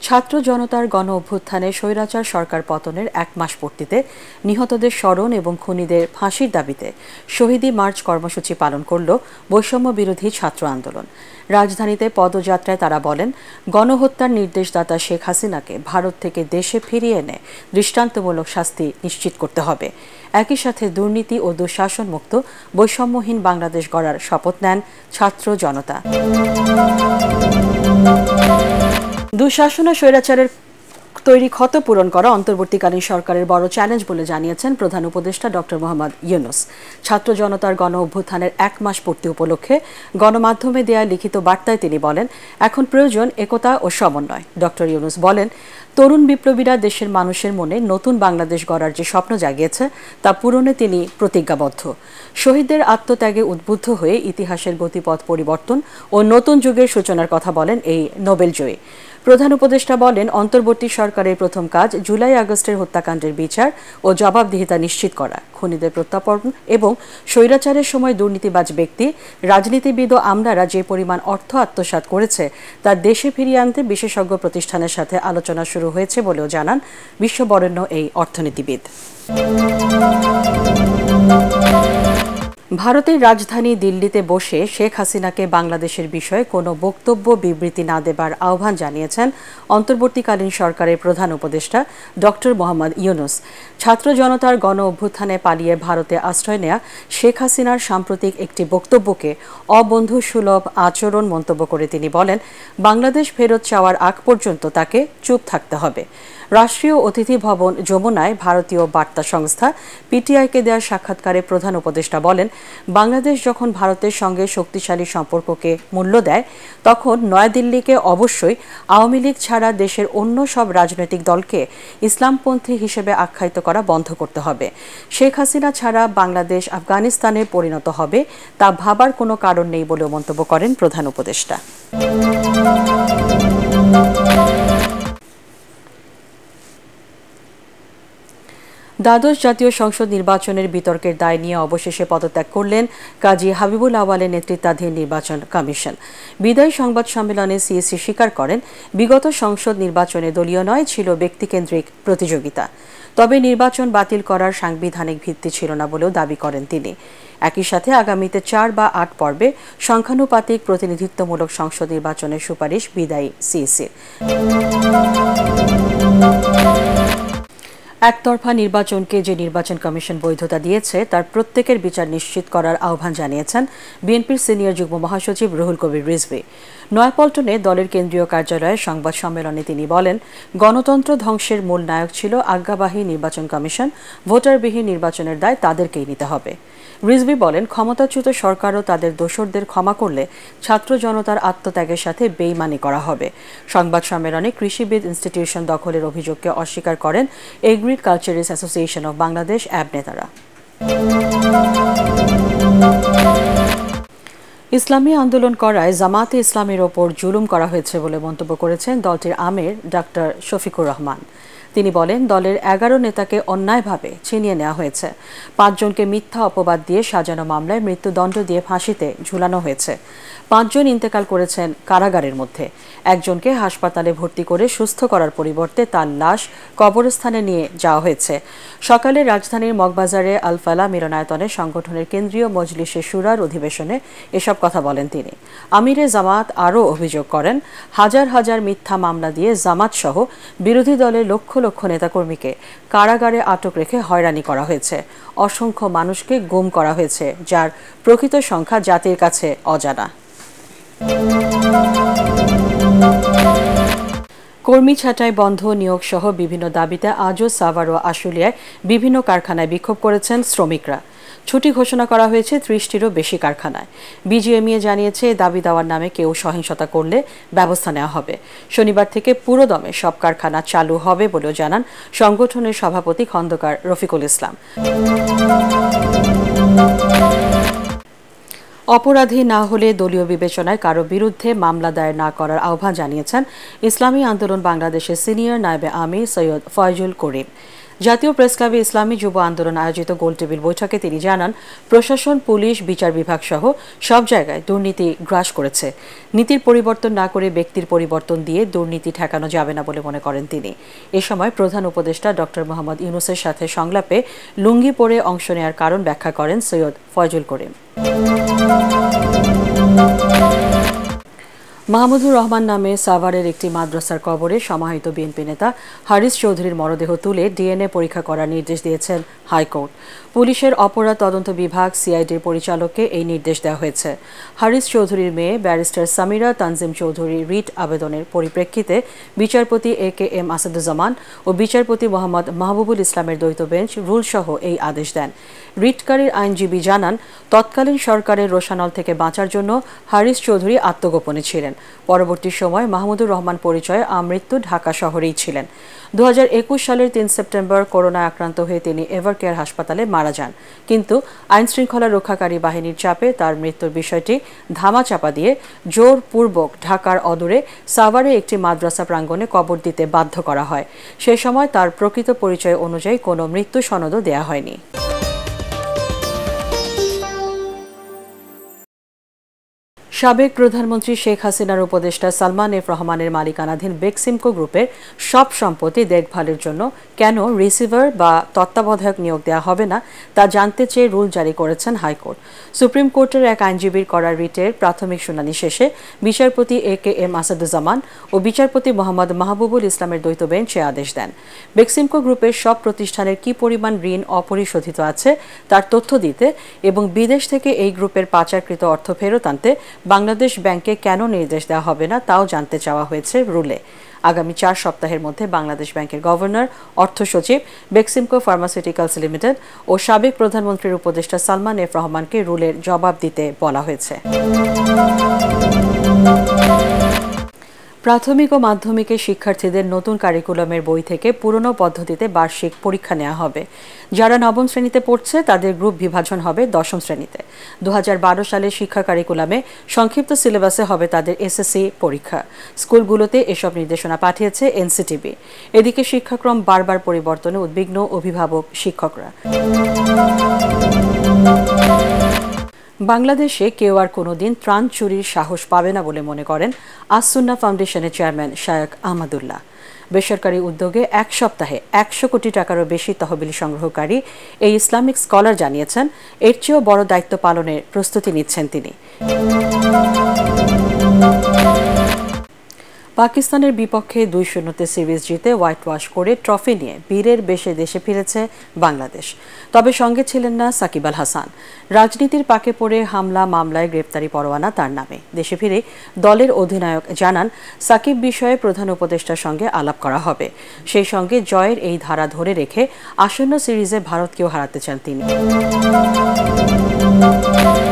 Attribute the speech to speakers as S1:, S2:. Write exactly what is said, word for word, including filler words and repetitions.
S1: ছাত্র জনতার গণ অভ্যুত্থানে স্বৈরাচার সরকার পতনের এক মাস পূর্তিতে নিহতদের স্মরণ এবং খুনিদের ফাঁসির দাবিতে শহীদী মার্চ কর্মসূচি পালন করল বৈষম্য বিরোধী ছাত্র আন্দোলন। রাজধানীতে পদযাত্রায় তারা বলেন, গণহত্যার নির্দেশদাতা শেখ হাসিনাকে ভারত থেকে দেশে ফিরিয়ে এনে দৃষ্টান্তমূলক শাস্তি নিশ্চিত করতে হবে। একই সাথে দুর্নীতি ও দুঃশাসন মুক্ত বৈষম্যহীন বাংলাদেশ গড়ার শপথ নেন ছাত্র জনতা। দুঃশাসন ও স্বৈরাচারের তৈরি ক্ষত পূরণ করা অন্তর্বর্তীকালীন সরকারের বড় চ্যালেঞ্জ বলে জানিয়েছেন প্রধান উপদেষ্টা ডক্টর মোহাম্মদ ইউনুস। ছাত্র জনতার গণ অভ্যুত্থানের এক মাস পূর্তি উপলক্ষে গণমাধ্যমে দেয়া লিখিত বার্তায় তিনি বলেন, এখন প্রয়োজন একতা ও সমন্বয়। ডক্টর ইউনুস বলেন, তরুণ বিপ্লবীরা দেশের মানুষের মনে নতুন বাংলাদেশ গড়ার যে স্বপ্ন জাগিয়েছে তা পূরণে তিনি প্রতিজ্ঞাবদ্ধ। শহীদদের আত্মত্যাগে উদ্বুদ্ধ হয়ে ইতিহাসের গতিপথ পরিবর্তন ও নতুন যুগের সূচনার কথা বলেন এই নোবেলজয়ী। প্রধান উপদেষ্টা বলেন, অন্তর্বর্তী সরকারের প্রথম কাজ জুলাই আগস্টের হত্যাকাণ্ডের বিচার ও জবাবদিহিতা নিশ্চিত করা, খুনিদের প্রত্যার্পণ এবং স্বৈরাচারের সময় দুর্নীতিবাজ ব্যক্তি, রাজনীতিবিদ ও আমলারা যে পরিমাণ অর্থ আত্মসাৎ করেছে তা দেশে ফিরিয়ে আনতে বিশেষজ্ঞ প্রতিষ্ঠানের সাথে আলোচনা শুরু হয়েছে বলেও জানান বিশ্ববরেণ্য এই অর্থনীতিবিদ। ভারতের রাজধানী দিল্লিতে বসে শেখ হাসিনাকে বাংলাদেশের বিষয়ে কোনো বক্তব্য বিবৃতি না দেবার আহ্বান জানিয়েছেন অন্তর্বর্তীকালীন সরকারের প্রধান উপদেষ্টা ডক্টর মোহাম্মদ ইউনুস। ছাত্র জনতার গণ অভ্যুত্থানে পালিয়ে ভারতে আশ্রয় নেয়া শেখ হাসিনার সাম্প্রতিক একটি বক্তব্যকে অবন্ধুসুলভ আচরণ মন্তব্য করে তিনি বলেন, বাংলাদেশ ফেরত চাওয়ার আগ পর্যন্ত তাকে চুপ থাকতে হবে। রাষ্ট্রীয় অতিথি ভবন যমুনায় ভারতীয় বার্তা সংস্থা পিটিআইকে দেওয়া সাক্ষাৎকারে প্রধান উপদেষ্টা বলেন, বাংলাদেশ যখন ভারতের সঙ্গে শক্তিশালী সম্পর্ককে মূল্য দেয় তখন নয়াদিল্লিকে অবশ্যই আওয়ামী লীগ ছাড়া দেশের অন্য সব রাজনৈতিক দলকে ইসলামপন্থী হিসেবে আখ্যায়িত করা বন্ধ করতে হবে। শেখ হাসিনা ছাড়া বাংলাদেশ আফগানিস্তানে পরিণত হবে তা ভাবার কোনো কারণ নেই বলেও মন্তব্য করেন প্রধান উপদেষ্টা। দ্বাদশ জাতীয় সংসদ নির্বাচনের বিতর্কের দায় নিয়ে অবশেষে পদত্যাগ করলেন কাজী হাবিবুল আওয়ালের নেতৃত্বাধীন নির্বাচন কমিশন। বিদায়ী সংবাদ সম্মেলনে সিইসি স্বীকার করেন, বিগত সংসদ নির্বাচনে দলীয় নয়, ছিল ব্যক্তিকেন্দ্রিক প্রতিযোগিতা। তবে নির্বাচন বাতিল করার সাংবিধানিক ভিত্তি ছিল না বলেও দাবি করেন তিনি। একই সাথে আগামীতে চার বা আট পর্বে সংখ্যানুপাতিক প্রতিনিধিত্বমূলক সংসদ নির্বাচনের সুপারিশ বিদায়ী সিইসির। একতরফা নির্বাচনকে যে নির্বাচন কমিশন বৈধতা দিয়েছে তার প্রত্যেকের বিচার নিশ্চিত করার আহ্বান জানিয়েছেন বিএনপির সিনিয়র যুগ্ম মহাসচিব রুহুল কবির রিজভী। নয়াপল্টনে দলের কেন্দ্রীয় কার্যালয়ে সংবাদ সম্মেলনে তিনি বলেন, গণতন্ত্র ধ্বংসের মূল নায়ক ছিল আজ্ঞাবাহী নির্বাচন কমিশন, ভোটারবিহীন নির্বাচনের দায় তাদেরকেই নিতে হবে। রিজভী বলেন, ক্ষমতাচ্যুত সরকারও তাদের দোসরদের ক্ষমা করলে ছাত্র জনতার আত্মত্যাগের সাথে বেইমানি করা হবে। সংবাদ সম্মেলনে কৃষিবিদ ইনস্টিটিউশন দখলের অভিযোগকে অস্বীকার করেন agriculturist association of Bangladesh AAB নেতারা। ইসলামী আন্দোলন করায় জামাতে ইসলামের ওপর জুলুম করা হয়েছে বলে মন্তব্য করেছেন দলটির আমির ডাক্তার শফিকুর রহমান। তিনি বলেন, দলের এগারো নেতাকে অন্যায়ভাবে ছিনিয়ে নেওয়া হয়েছে। পাঁচজনকে মিথ্যা অপবাদ দিয়ে সাজানো মামলায় মৃত্যুদণ্ড দিয়ে ফাঁসিতে ঝুলানো হয়েছে। পাঁচজন ইন্তেকাল করেছেন কারাগারের মধ্যে। একজনকে হাসপাতালে ভর্তি করে সুস্থ করার পরিবর্তে তার লাশ কবরস্থানে নিয়ে যাওয়া হয়েছে। সকালে রাজধানীর মগবাজারে আলফালা মিলনায়তনে সংগঠনের কেন্দ্রীয় মজলিসে শুরার অধিবেশনে এসব কথা বলেন তিনি। আমিরে জামাত আরও অভিযোগ করেন, হাজার হাজার মিথ্যা মামলা দিয়ে জামাত সহ বিরোধী দলের লক্ষ লক্ষ নেতাকর্মীকে কারাগারে আটক রেখে হয়রানি করা হয়েছে। অসংখ্য মানুষকে গুম করা হয়েছে, যার প্রকৃত সংখ্যা জাতির কাছে অজানা। কর্মী ছাঁটাই বন্ধ, নিয়োগ সহ বিভিন্ন দাবিতে আজও সাভার ও আশুলিয়ায় বিভিন্ন কারখানায় বিক্ষোভ করেছেন শ্রমিকরা। ছুটি ঘোষণা করা হয়েছে ত্রিশটিরও বেশি কারখানায়। বিজিএমইএ জানিয়েছে, দাবি দেওয়ার নামে কেউ সহিংসতা করলে ব্যবস্থা নেওয়া হবে। শনিবার থেকে পুরোদমে সব কারখানা চালু হবে বলেও জানান সংগঠনের সভাপতি খন্দকার রফিকুল ইসলাম। অপরাধী না হলে দলীয় বিবেচনায় কারো বিরুদ্ধে মামলা দায়ের না করার আহ্বান জানিয়েছেন ইসলামী আন্দোলন বাংলাদেশের সিনিয়র নায়েবে আমির সৈয়দ ফয়জুল করিম। জাতীয় প্রেস ক্লাবে ইসলামী যুব আন্দোলন আয়োজিত গোলটেবিল বৈঠকে তিনি জানান, প্রশাসন, পুলিশ, বিচার বিভাগ সহ সব জায়গায় দুর্নীতি গ্রাস করেছে। নীতির পরিবর্তন না করে ব্যক্তির পরিবর্তন দিয়ে দুর্নীতি ঠেকানো যাবে না বলে মনে করেন তিনি। এ সময় প্রধান উপদেষ্টা ডক্টর মোহাম্মদ ইউনূসের সাথে সংলাপে লুঙ্গি পরে অংশ নেওয়ার কারণ ব্যাখ্যা করেন সৈয়দ ফয়জুল করিম। মাহমুদুর রহমান নামে সাভারের একটি মাদ্রাসার কবরে সমাহিত বিএনপি নেতা হারিস চৌধুরীর মরদেহ তুলে ডিএনএ পরীক্ষা করার নির্দেশ দিয়েছেন হাইকোর্ট। পুলিশের অপরাধ তদন্ত বিভাগ সিআইডির পরিচালককে এই নির্দেশ দেওয়া হয়েছে। হারিস চৌধুরীর মেয়ে ব্যারিস্টার সামিরা তানজিম চৌধুরী রিট আবেদনের পরিপ্রেক্ষিতে বিচারপতি এ কে এম আসাদুজ্জামান ও বিচারপতি মোহাম্মদ মাহবুবুল ইসলামের দ্বৈত বেঞ্চ রুলসহ এই আদেশ দেন। রিটকারীর আইনজীবী জানান, তৎকালীন সরকারের রোষানল থেকে বাঁচার জন্য হারিস চৌধুরী আত্মগোপনে ছিলেন। পরবর্তী সময় মাহমুদুর রহমান পরিচয়ে আমৃত্যু ঢাকা শহরেই ছিলেন। দু হাজার একুশ সালের তিন সেপ্টেম্বর করোনায় আক্রান্ত হয়ে তিনি এভারকেয়ার হাসপাতালে মারা যান, কিন্তু আইনশৃঙ্খলা রক্ষাকারী বাহিনীর চাপে তার মৃত্যুর বিষয়টি ধামাচাপা দিয়ে জোরপূর্বক ঢাকার অদূরে সাভারে একটি মাদ্রাসা প্রাঙ্গণে কবর দিতে বাধ্য করা হয়। সে সময় তার প্রকৃত পরিচয় অনুযায়ী কোনো মৃত্যু সনদও দেয়া হয়নি। সাবেক প্রধানমন্ত্রী শেখ হাসিনার উপদেষ্টা সালমান এফ রহমানের মালিকানাধীন বেক্সিমকো গ্রুপের সব সম্পত্তি দেখভালের জন্য কেন রিসিভার বা তত্ত্বাবধায়ক নিয়োগ দেওয়া হবে না তা জানতে চেয়ে রুল জারি করেছেন হাইকোর্ট। সুপ্রিম কোর্টের এক আইনজীবীর করা রিটের প্রাথমিক শুনানি শেষে বিচারপতি এ কে এম আসাদুজ্জামান ও বিচারপতি মোহাম্মদ মাহবুবুল ইসলামের দ্বৈত বেঞ্চ এ আদেশ দেন। বেক্সিমকো গ্রুপের সব প্রতিষ্ঠানের কি পরিমাণ ঋণ অপরিশোধিত আছে তার তথ্য দিতে এবং বিদেশ থেকে এই গ্রুপের পাচারকৃত অর্থ ফেরত আনতে বাংলাদেশ ব্যাংকে কেন নির্দেশ দেওয়া হবে না তাও জানতে চাওয়া হয়েছে রুলে। আগামী চার সপ্তাহের মধ্যে বাংলাদেশ ব্যাংকের গভর্নর, অর্থ সচিব, বেক্সিমকো ফার্মাসিউটিক্যালস লিমিটেড ও সাবেক প্রধানমন্ত্রীর উপদেষ্টা সালমান এফ রহমানকে রুলের জবাব দিতে বলা হয়েছে। প্রাথমিক ও মাধ্যমিকের শিক্ষার্থীদের নতুন কারিকুলামের বই থেকে পুরনো পদ্ধতিতে বার্ষিক পরীক্ষা নেওয়া হবে। যারা নবম শ্রেণীতে পড়ছে তাদের গ্রুপ বিভাজন হবে দশম শ্রেণীতে। দু হাজার বারো সালের শিক্ষা কারিকুলামে সংক্ষিপ্ত সিলেবাসে হবে তাদের এসএসসি পরীক্ষা। স্কুলগুলোতে এসব নির্দেশনা পাঠিয়েছে এনসিটিবি। এদিকে শিক্ষাক্রম বারবার পরিবর্তনে উদ্বিগ্ন অভিভাবক, শিক্ষকরা। বাংলাদেশে কেউ আর কোনোদিন ত্রাণ চুরির সাহস পাবে না বলে মনে করেন আস-সুন্নাহ ফাউন্ডেশনের চেয়ারম্যান শায়খ আহমদুল্লাহ। বেসরকারি উদ্যোগে এক সপ্তাহে একশো কোটি টাকারও বেশি তহবিল সংগ্রহকারী এই ইসলামিক স্কলার জানিয়েছেন, এর চেয়েও বড় দায়িত্ব পালনের প্রস্তুতি নিচ্ছেন তিনি। পাকিস্তানের বিপক্ষে দুই শূন্যতে সিরিজ জিতে হোয়াইট ওয়াশ করে ট্রফি নিয়ে বীরের বেশে দেশে ফিরেছে বাংলাদেশ। তবে সঙ্গে ছিলেন না সাকিব আল হাসান। রাজনীতির পাকে পড়ে হামলা মামলায় গ্রেপ্তারি পরোয়ানা তার নামে। দেশে ফিরে দলের অধিনায়ক জানান, সাকিব বিষয়ে প্রধান উপদেষ্টার সঙ্গে আলাপ করা হবে। সেই সঙ্গে জয়ের এই ধারা ধরে রেখে আসন্ন সিরিজে ভারতকেও হারাতে চান তিনি।